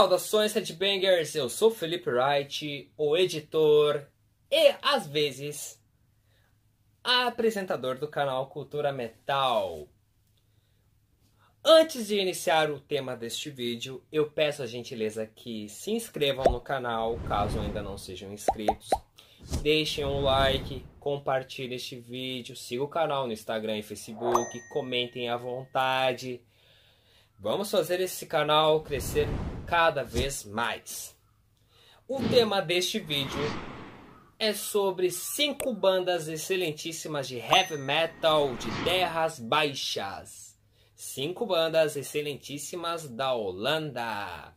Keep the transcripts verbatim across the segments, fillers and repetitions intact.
Saudações Headbangers, eu sou Felipe Wright, o editor e, às vezes, apresentador do canal Cultura Metal. Antes de iniciar o tema deste vídeo, eu peço a gentileza que se inscrevam no canal, caso ainda não sejam inscritos. Deixem um like, compartilhem este vídeo, sigam o canal no Instagram e Facebook, comentem à vontade. Vamos fazer esse canal crescer cada vez mais. O tema deste vídeo é sobre cinco bandas excelentíssimas de heavy metal de terras baixas. Cinco bandas excelentíssimas da Holanda.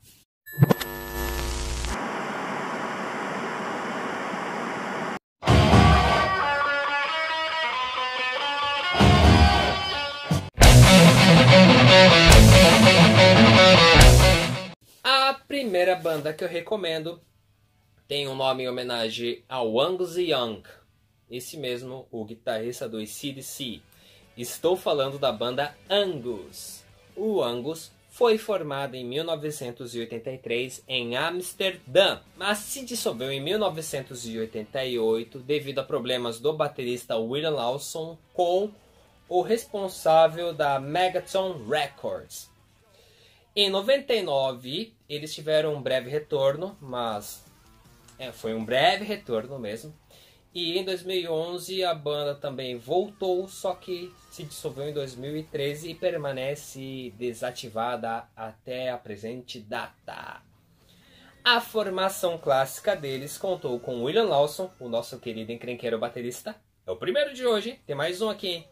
A primeira banda que eu recomendo tem um nome em homenagem ao Angus Young, esse mesmo, o guitarrista do A C D C. Estou falando da banda Angus. O Angus foi formado em mil novecentos e oitenta e três em Amsterdã, mas se dissolveu em mil novecentos e oitenta e oito devido a problemas do baterista William Lawson com o responsável da Megaton Records. Em noventa e nove, eles tiveram um breve retorno, mas é, foi um breve retorno mesmo. E em dois mil e onze a banda também voltou, só que se dissolveu em dois mil e treze e permanece desativada até a presente data. A formação clássica deles contou com William Lawson, o nosso querido encrenqueiro baterista. É o primeiro de hoje, tem mais um aqui.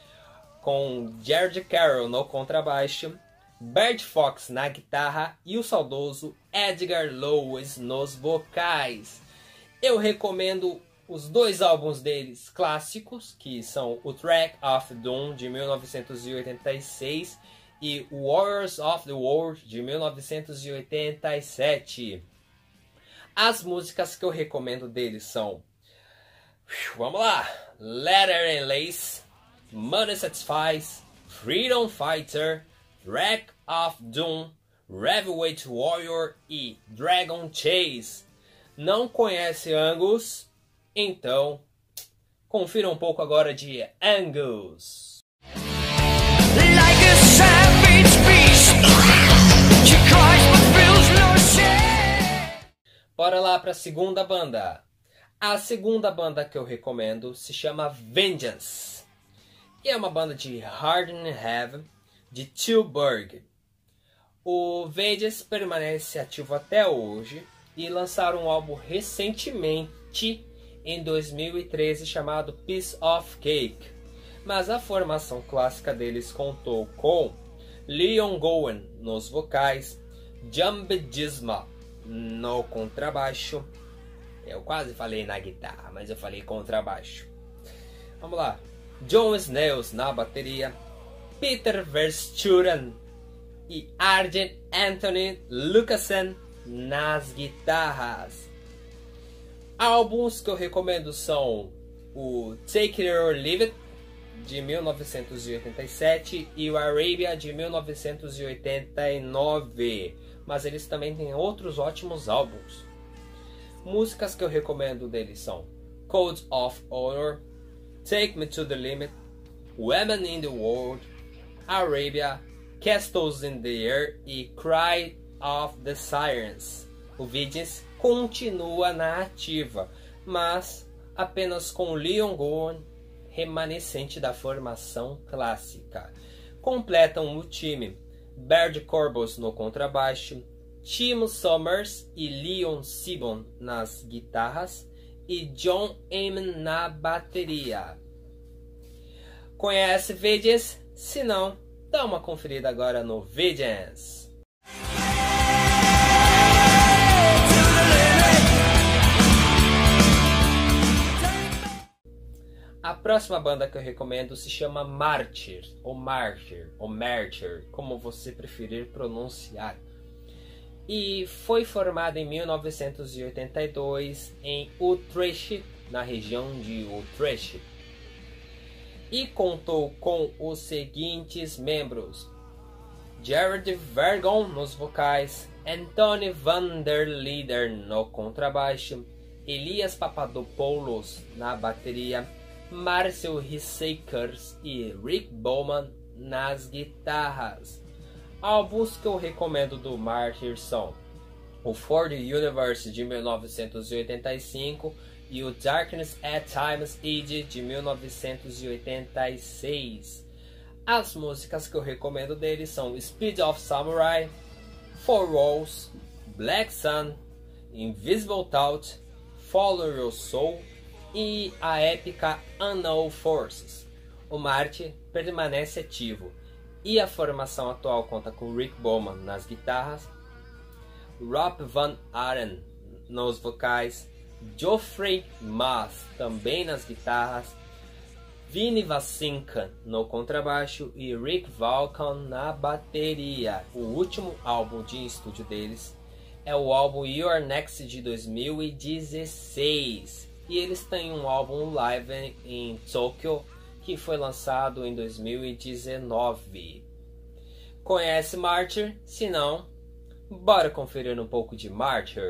Com George Carroll no contrabaixo, Bert Fox na guitarra e o saudoso Edgar Lewis nos vocais. Eu recomendo os dois álbuns deles clássicos, que são o Track of Doom de mil novecentos e oitenta e seis e Warriors of the World de mil novecentos e oitenta e sete. As músicas que eu recomendo deles são, vamos lá, Leather and Lace, Money Satisfies, Freedom Fighter, Track of Doom, Heavyweight Warrior e Dragon Chase. Não conhece Angus? Então, confira um pouco agora de Angus. Like a savage beast, she cries but feels no shame. Bora lá para a segunda banda. A segunda banda que eu recomendo se chama Vengeance. E é uma banda de hard and heavy de Tilburg. O Vengeance permanece ativo até hoje e lançaram um álbum recentemente em dois mil e treze chamado Piece of Cake. Mas a formação clássica deles contou com Leon Gowen nos vocais, Jambe Disma no contrabaixo. Eu quase falei na guitarra, mas eu falei contrabaixo. Vamos lá. John Snails na bateria, Peter Versturen e Arjen Anthony Lucassen nas guitarras. Álbuns que eu recomendo são o Take It or Leave It de mil novecentos e oitenta e sete e o Arabia de mil novecentos e oitenta e nove, mas eles também têm outros ótimos álbuns. Músicas que eu recomendo deles são Code of Honor, Take Me to the Limit, Women in the World, Arabia, Castles in the Air e Cry of the Sirens. O Vengeance continua na ativa, mas apenas com Leon Gowen, remanescente da formação clássica. Completam o time Baird Corbus no contrabaixo, Timo Summers e Leon Sibon nas guitarras e John Amen na bateria. Conhece Vengeance? Se não, dá uma conferida agora no Vengeance. A próxima banda que eu recomendo se chama Martyr, ou Martyr, ou Martyr, como você preferir pronunciar. E foi formada em mil novecentos e oitenta e dois em Utrecht, na região de Utrecht. E contou com os seguintes membros: Jared Vergon nos vocais, Anthony van der Linden no contrabaixo, Elias Papadopoulos na bateria, Marcel Hissakers e Rick Bowman nas guitarras. Álbuns que eu recomendo do Martyr são o For the Universe de mil novecentos e oitenta e cinco e o Darkness at Times Ed de mil novecentos e oitenta e seis. As músicas que eu recomendo deles são Speed of Samurai, Four Walls, Black Sun, Invisible Thought, Follow Your Soul e a épica Unknown Forces. O Martyr permanece ativo e a formação atual conta com Rick Bowman nas guitarras, Rob Van Aren nos vocais, Geoffrey Math também nas guitarras, Vinny Vasinka no contrabaixo e Rick Valcon na bateria. O último álbum de estúdio deles é o álbum You're Next de dois mil e dezesseis. E eles têm um álbum live em, em Tóquio que foi lançado em dois mil e dezenove. Conhece Martyr? Se não, bora conferir um pouco de Martyr.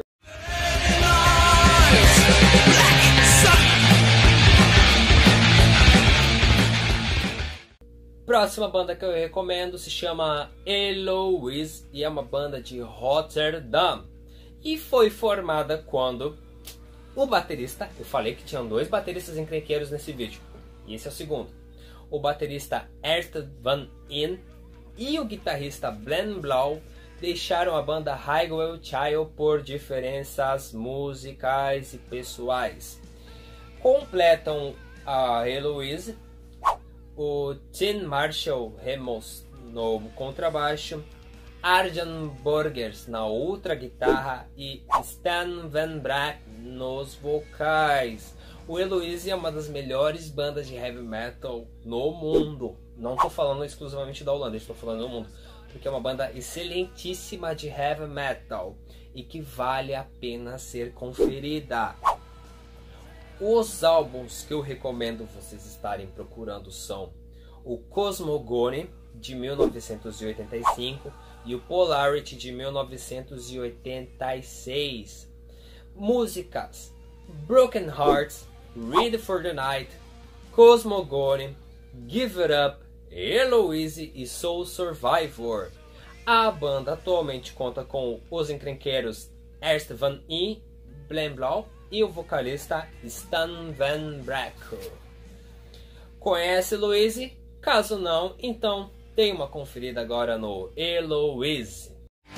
Próxima banda que eu recomendo se chama Eloise e é uma banda de Rotterdam. E foi formada quando o baterista, eu falei que tinham dois bateristas encrenqueiros nesse vídeo, e esse é o segundo. O baterista Ernst van In e o guitarrista Glenn Blau deixaram a banda Highway Child por diferenças musicais e pessoais. Completam a Eloise o Tim Marshall Ramos no contrabaixo, Arjan Burgers na outra guitarra e Stan Van Brack nos vocais. O Eloise é uma das melhores bandas de heavy metal no mundo. Não estou falando exclusivamente da Holanda, estou falando do mundo, porque é uma banda excelentíssima de heavy metal e que vale a pena ser conferida. Os álbuns que eu recomendo vocês estarem procurando são o Cosmogony de mil novecentos e oitenta e cinco e o Polarity de mil novecentos e oitenta e seis. Músicas: Broken Hearts, Ready for the Night, Cosmogony, Give It Up, Eloise e Soul Survivor. A banda atualmente conta com os encrenqueiros Ernst van In, Glenn Blau e o vocalista Stan Van Brack. Conhece Eloise? Caso não, então dê uma conferida agora no Eloise.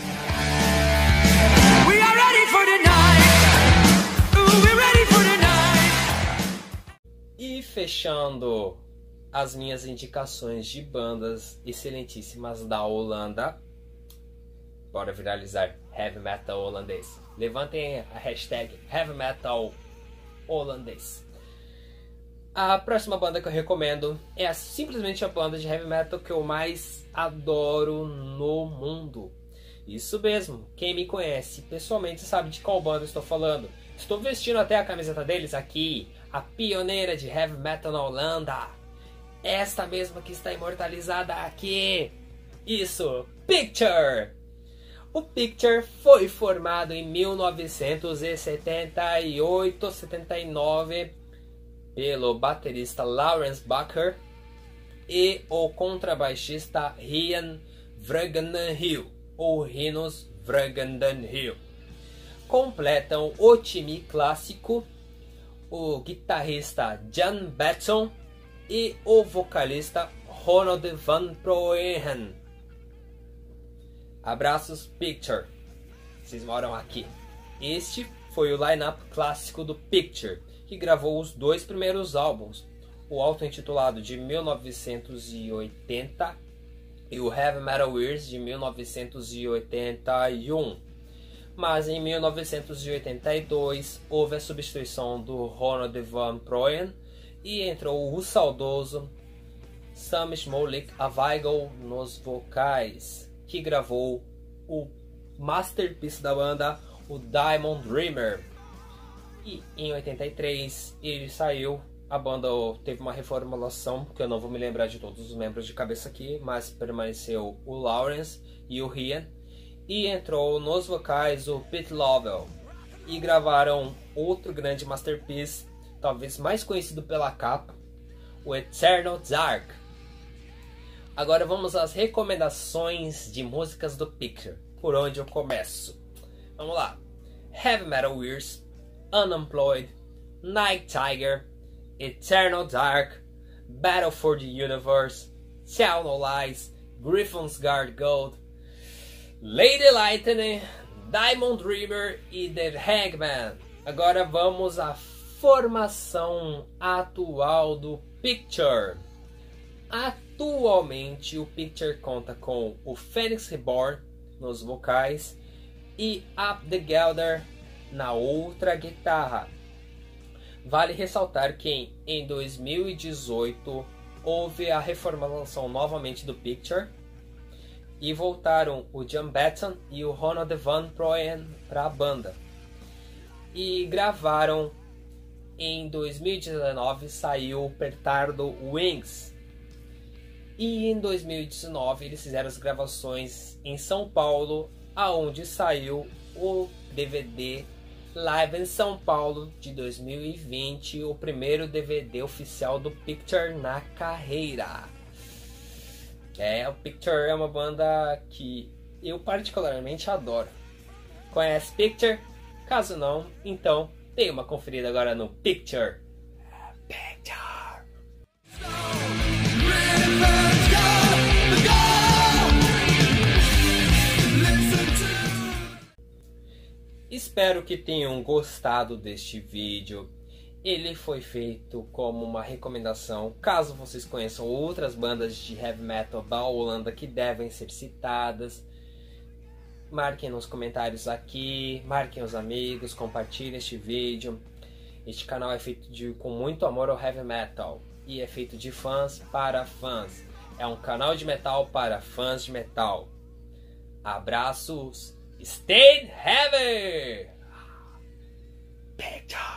We are ready for the night. Ooh, we're ready for the night. E fechando as minhas indicações de bandas excelentíssimas da Holanda, bora viralizar heavy metal holandês. Levantem a hashtag heavy metal holandês. A próxima banda que eu recomendo é simplesmente a banda de heavy metal que eu mais adoro no mundo. Isso mesmo, quem me conhece pessoalmente sabe de qual banda eu estou falando. Estou vestindo até a camiseta deles aqui, a pioneira de heavy metal na Holanda. Esta mesma que está imortalizada aqui. Isso, Picture! O Picture foi formado em mil novecentos e setenta e oito, setenta e nove pelo baterista Lawrence Bakker e o contrabaixista Ian Vregendenhill, ou Rinus Vregendenhill. Completam o time clássico o guitarrista Jan Batson e o vocalista Ronald van Proehen. Abraços, Picture. Vocês moram aqui. Este foi o line-up clássico do Picture, que gravou os dois primeiros álbuns, o auto-intitulado de mil novecentos e oitenta e o Heavy Metal Years de mil novecentos e oitenta e um. Mas em mil novecentos e oitenta e dois houve a substituição do Ronald van Proehen e entrou o saudoso Sam Smolik Avaigel nos vocais, que gravou o masterpiece da banda, o Diamond Dreamer. E em oitenta e três ele saiu, a banda teve uma reformulação, que eu não vou me lembrar de todos os membros de cabeça aqui, mas permaneceu o Lawrence e o Ian. e entrou nos vocais o Pete Lovell e gravaram outro grande masterpiece, talvez mais conhecido pela capa, o Eternal Dark. Agora vamos às recomendações de músicas do Picture, por onde eu começo. Vamos lá. Heavy Metal Ears, Unemployed, Night Tiger, Eternal Dark, Battle for the Universe, Tell No Lies, Griffin's Guard Gold, Lady Lightning, Diamond River e The Hangman. Agora vamos à formação atual do Picture. Atualmente o Picture conta com o Phoenix Reborn nos vocais e Up the Gelder na outra guitarra. Vale ressaltar que em dois mil e dezoito houve a reformulação novamente do Picture e voltaram o John Batten e o Ronald Van Proen para a banda. E gravaram em dois mil e dezenove, saiu o Petardo Wings. E em dois mil e dezenove eles fizeram as gravações em São Paulo, aonde saiu o D V D Live em São Paulo de dois mil e vinte, o primeiro D V D oficial do Picture na carreira. É, o Picture é uma banda que eu particularmente adoro. Conhece Picture? Caso não, então dê uma conferida agora no Picture. Picture. Espero que tenham gostado deste vídeo. Ele foi feito como uma recomendação, caso vocês conheçam outras bandas de heavy metal da Holanda que devem ser citadas. Marquem nos comentários aqui, marquem os amigos, compartilhem este vídeo. Este canal é feito de, com muito amor ao heavy metal e é feito de fãs para fãs. É um canal de metal para fãs de metal. Abraços! Stay heavy! Picture!